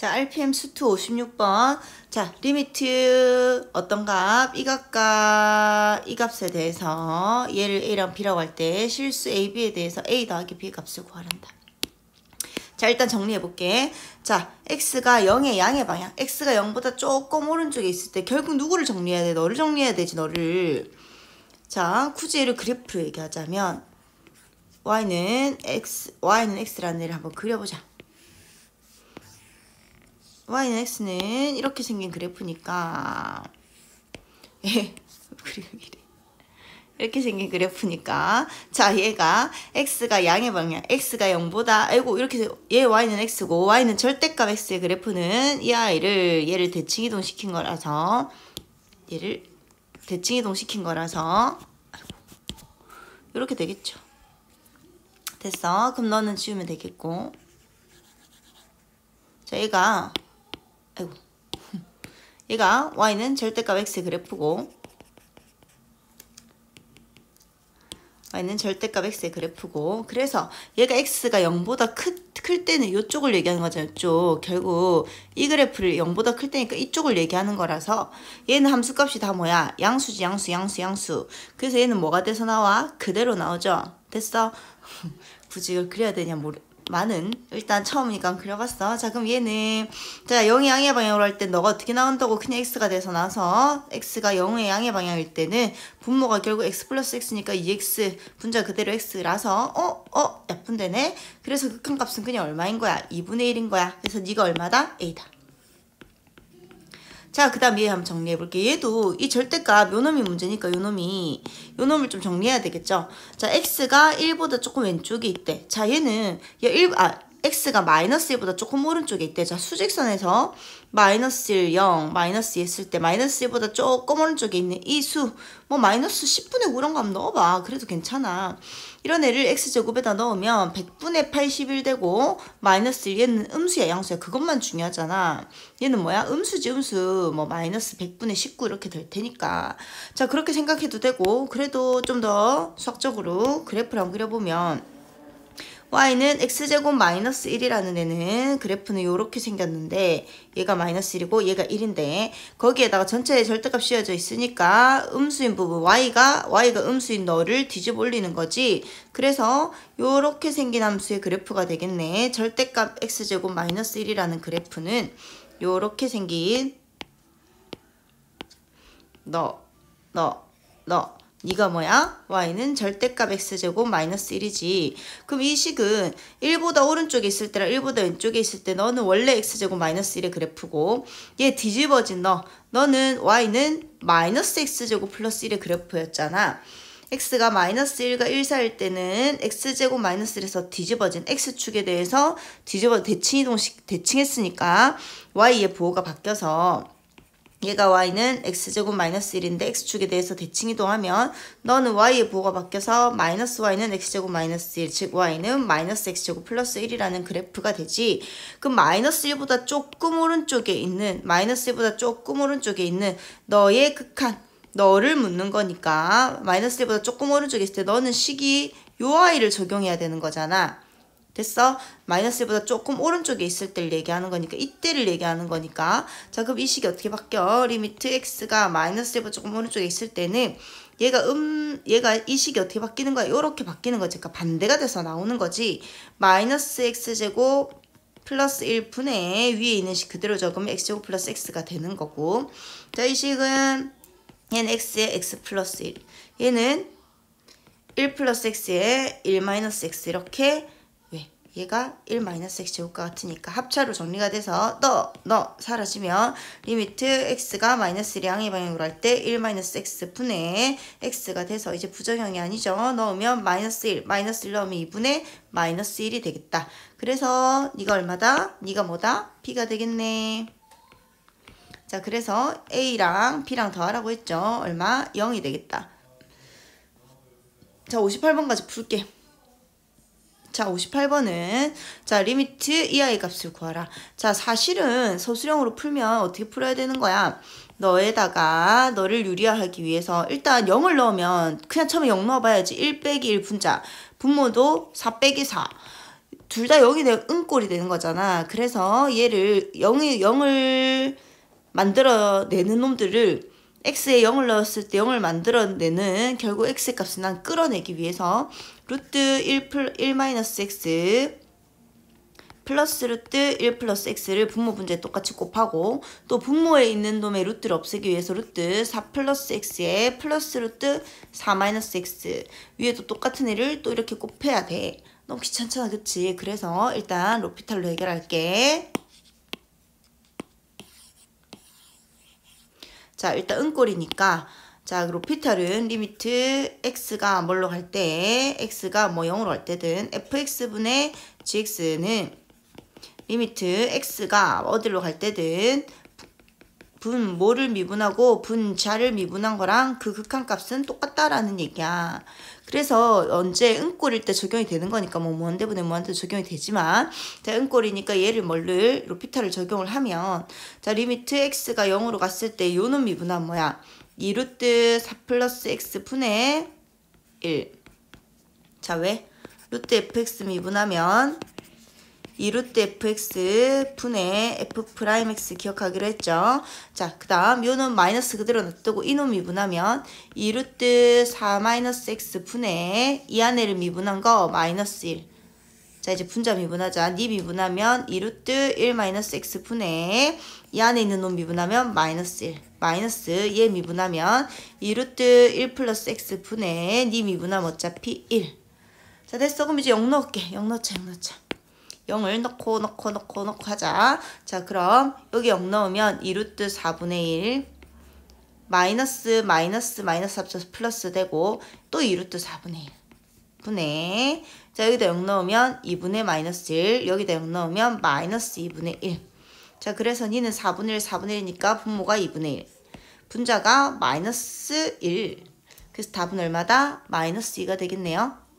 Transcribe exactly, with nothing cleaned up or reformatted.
자, 알피엠 수트 오십육 번. 자, 리미트 어떤 값, 이 값과 이 값에 대해서 얘를 A랑 B라고 할 때 실수 A, B에 대해서 A 더하기 B 값을 구하란다. 자, 일단 정리해볼게. 자, X가 영의 양의 방향. X가 영보다 조금 오른쪽에 있을 때 결국 누구를 정리해야 돼? 너를 정리해야 되지, 너를. 자, 굳이 얘를 그래프로 얘기하자면 Y는 X, Y는 X라는 애를 한번 그려보자. Y는 X는 이렇게 생긴 그래프니까 예, 이렇게 생긴 그래프니까 자, 얘가 X가 양의 방향, X가 영보다 아이고 이렇게 얘 Y는 X고 Y는 절대값 X의 그래프는 이 아이를 얘를 대칭이동 시킨 거라서 얘를 대칭이동 시킨 거라서 아이고, 이렇게 되겠죠. 됐어. 그럼 너는 지우면 되겠고 자, 얘가 아이고 얘가 Y는 절대값 X의 그래프고 Y는 절대값 X의 그래프고 그래서 얘가 X가 영보다 클, 클 때는 이쪽을 얘기하는 거잖아. 이쪽. 결국 이 그래프를 영보다 클 때니까 이쪽을 얘기하는 거라서 얘는 함수값이 다 뭐야? 양수지 양수 양수 양수. 그래서 얘는 뭐가 돼서 나와? 그대로 나오죠. 됐어? 굳이 이걸 그려야 되냐 모르 많은 일단 처음이니까 그려봤어. 자, 그럼 얘는 자 영의 양의 방향으로 할 때 너가 어떻게 나온다고? 그냥 X가 돼서 나서 X가 영의 양의 방향일 때는 분모가 결국 X 플러스 X니까 이 X 분자 그대로 X라서 어? 어? 약분되네? 그래서 극한값은 그냥 얼마인 거야? 이분의 일인 거야. 그래서 네가 얼마다? A다. 자, 그 다음 얘 한번 정리해볼게. 얘도 이 절대값 요놈이 문제니까 요놈이 요놈을 좀 정리해야 되겠죠. 자, X가 일보다 조금 왼쪽에 있대. 자, 얘는 얘 일, 아, X가 마이너스 일보다 조금 오른쪽에 있대. 자, 수직선에서 마이너스 일, 영, 마이너스 이 했을 때 마이너스 일보다 조금 오른쪽에 있는 이 수, 뭐 마이너스 십분의 구 이런 거 한번 넣어봐. 그래도 괜찮아. 이런 애를 X제곱에다 넣으면 백분의 팔십일 되고 마이너스 일, 얘는 음수야 양수야. 그것만 중요하잖아. 얘는 뭐야? 음수지 음수. 뭐 마이너스 백분의 십구 이렇게 될 테니까. 자, 그렇게 생각해도 되고 그래도 좀 더 수학적으로 그래프를 한번 그려보면 Y는 X제곱 마이너스 일이라는 애는 그래프는 요렇게 생겼는데 얘가 마이너스 일이고 얘가 일인데 거기에다가 전체에 절대값 씌워져 있으니까 음수인 부분 Y가 Y가 음수인 너를 뒤집어 올리는 거지. 그래서 요렇게 생긴 함수의 그래프가 되겠네. 절대값 X제곱 마이너스 일이라는 그래프는 요렇게 생긴 너, 너, 너 네가 뭐야? Y는 절대값 X제곱 마이너스 일이지. 그럼 이 식은 일보다 오른쪽에 있을 때랑 일보다 왼쪽에 있을 때 너는 원래 X제곱 마이너스 일의 그래프고 얘 뒤집어진 너 너는 Y는 마이너스 X제곱 플러스 일의 그래프였잖아. X가 마이너스 일과 일 사이일 때는 X제곱 마이너스 일에서 뒤집어진 X축에 대해서 뒤집어 대칭이동식 대칭했으니까 Y의 부호가 바뀌어서 얘가 Y는 X제곱 마이너스 일인데 X축에 대해서 대칭이동하면 너는 Y의 부호가 바뀌어서 마이너스 Y는 X제곱 마이너스 일, 즉 Y는 마이너스 X제곱 플러스 일이라는 그래프가 되지. 그럼 마이너스 일보다 조금 오른쪽에 있는 마이너스 일보다 조금 오른쪽에 있는 너의 극한 너를 묻는 거니까 마이너스 일보다 조금 오른쪽에 있을 때 너는 식이 요 Y를 적용해야 되는 거잖아. 됐어? 마이너스 일보다 조금 오른쪽에 있을 때를 얘기하는 거니까 이때를 얘기하는 거니까 자, 그럼 이 식이 어떻게 바뀌어? 리미트 X가 마이너스 일보다 조금 오른쪽에 있을 때는 얘가 음 얘가 이 식이 어떻게 바뀌는 거야? 요렇게 바뀌는 거지. 그러니까 반대가 돼서 나오는 거지. 마이너스 X제곱 플러스 일 분의 위에 있는 식 그대로 적으면 X제곱 플러스 X가 되는 거고 자, 이 식은 얘는 X에 X 플러스 일 얘는 일 플러스 X에 일 마이너스 X 이렇게 얘가 일 마이너스 X제곱과 같으니까 합차로 정리가 돼서 너, 너 사라지면 리미트 X가 마이너스 일 양의 방향으로 할 때 일 마이너스 X 분의 X가 돼서 이제 부정형이 아니죠. 넣으면 마이너스 일, 마이너스 일 넣으면 이분의 마이너스 일이 되겠다. 그래서 네가 얼마다? 네가 뭐다? B가 되겠네. 자, 그래서 A랑 B랑 더하라고 했죠. 얼마? 영이 되겠다. 자, 오십팔 번까지 풀게. 자, 오십팔 번은 자, 리미트 이 아이 값을 구하라. 자, 사실은 서술형으로 풀면 어떻게 풀어야 되는 거야? 너에다가 너를 유리화하기 위해서 일단 영을 넣으면 그냥 처음에 영 넣어봐야지. 일 빼기 일 분자. 분모도 사 빼기 사. 둘 다 영이 되 음꼴이 되는 거잖아. 그래서 얘를 영이 영을 만들어내는 놈들을 x에 영을 넣었을 때 영을 만들어내는 결국 x의 값을 난 끌어내기 위해서 루트 일, 일 마이너스 x 플러스 루트 일 플러스 x를 분모 분자에 똑같이 곱하고 또 분모에 있는 놈의 루트를 없애기 위해서 루트 사 플러스 x에 플러스 루트 사 마이너스 x 위에도 똑같은 애를 또 이렇게 곱해야 돼. 너무 귀찮잖아, 그치? 그래서 일단 로피탈로 해결할게. 자, 일단 은꼴이니까 자, 로피탈은 리미트 x가 뭘로 갈 때, x가 뭐 영으로 갈 때든 fx분의 gx는 리미트 x가 어디로 갈 때든 분 뭐를 미분하고 분자를 미분한 거랑 그 극한값은 똑같다라는 얘기야. 그래서 언제 은꼴일 때 적용이 되는 거니까 뭐 무한대분의 무한대 적용이 되지만 자, 은꼴이니까 얘를 뭘를 로피탈을 적용을 하면 자, 리미트 x가 영으로 갔을 때 요놈 미분하면 뭐야? 이 루트 사 플러스 x 분의 일. 자, 왜? 루트 fx 미분하면 이 루트 fx 분의 f 프라임 x 기억하기로 했죠. 자, 그 다음 요놈 마이너스 그대로 놔두고 이놈 미분하면 이 루트 사 마이너스 x 분의 이 안에를 미분한 거 마이너스 일. 자, 이제 분자 미분하자. 니 미분하면 이 루트 일 마이너스 x 분의 이 안에 있는 놈 미분하면 마이너스 일. 마이너스 얘 미분하면 이 루트 일 플러스 x 분의 니 미분하면 어차피 일. 자, 됐어. 그럼 이제 영 넣을게. 영 넣자, 영 넣자. 영을 넣고 넣고 넣고 넣고 하자. 자, 그럼 여기 영 넣으면 이 루트 사분의 일 마이너스 마이너스 마이너스 합쳐서 플러스 되고 또 이 루트 사분의 일 분의 자, 여기다 영 넣으면 이분의 마이너스 일 여기다 영 넣으면 마이너스 이분의 일. 자, 그래서 니는 사분의 일 사분의 일이니까 분모가 이분의 일 분자가 마이너스 일. 그래서 답은 얼마다? 마이너스 이가 되겠네요.